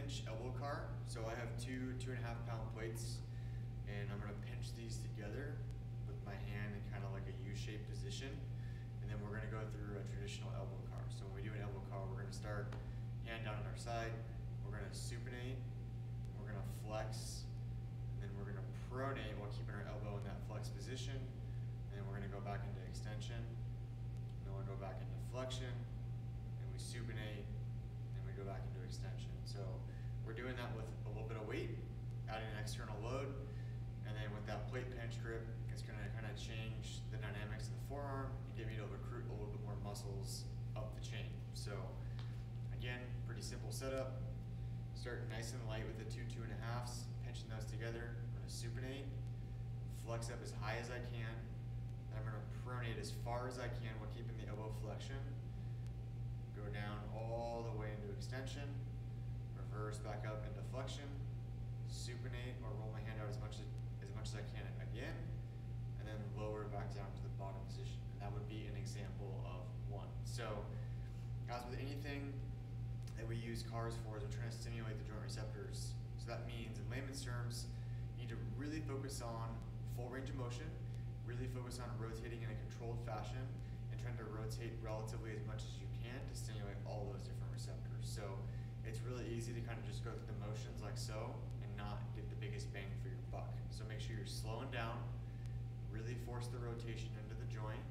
pinch elbow car. So I have two 2.5 pound plates, and I'm gonna pinch these together with my hand in kind of like a U-shaped position. And then we're gonna go through a traditional elbow car. So when we do an elbow car, we're gonna start hand down on our side, we're gonna supinate, we're gonna flex, and then we're gonna pronate while keeping our elbow in that flex position. And then we're gonna go back into extension, and then we'll go back into flexion, and we supinate, and we go back into extension. So we're doing that with a little bit of weight, adding an external load, and then with that plate pinch grip, it's gonna kind of change the dynamics of the forearm and get me to recruit a little bit more muscles up the chain. So again, pretty simple setup. Start nice and light with the two 2.5s, pinching those together. I'm gonna supinate, flex up as high as I can, then I'm gonna pronate as far as I can while keeping the elbow flexion. Go down all the way into extension, reverse back up into flexion, supinate or roll my hand out as much as I can again, and then lower back down to the bottom position. And that would be an example of one. So as with anything that we use cars for, is we're trying to stimulate the joint receptors. So that means, in layman's terms, you need to really focus on full range of motion, really focus on rotating in a controlled fashion, and trying to rotate relatively as much as you can to stimulate all those different receptors. So it's really easy to kind of just go through the motions like so and not get the biggest bang for your buck. So make sure you're slowing down, really force the rotation into the joint,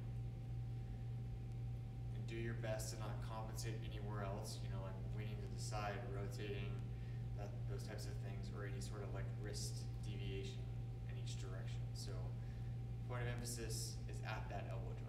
and do your best to not compensate anywhere else, you know, like leaning to the side, rotating, those types of things, or any sort of like wrist deviation in each direction. So point of emphasis is at that elbow joint.